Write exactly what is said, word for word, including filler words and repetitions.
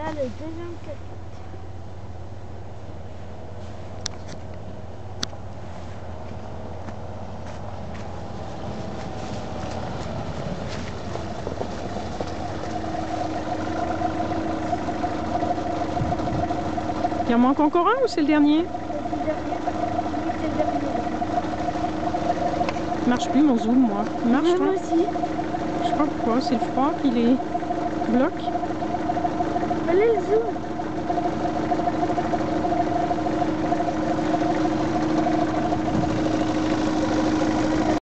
Là, le deuxième quatre. Il en manque encore un ou c'est le dernier? C'est le dernier. Oui, c'est le dernier. Il marche plus mon zoom, moi. Il marche, Moi toi? aussi. Je sais pas pourquoi, c'est le froid qui les bloque. Allez, le zoom.